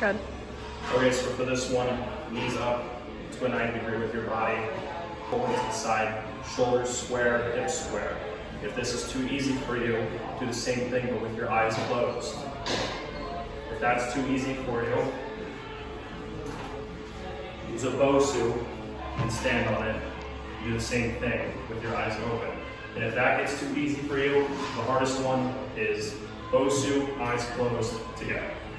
Good. Okay, so for this one, knees up to a 90 degree with your body, pull into the side, shoulders square, hips square. If this is too easy for you, do the same thing but with your eyes closed. If that's too easy for you, use a Bosu and stand on it. Do the same thing with your eyes open. And if that gets too easy for you, the hardest one is Bosu, eyes closed together.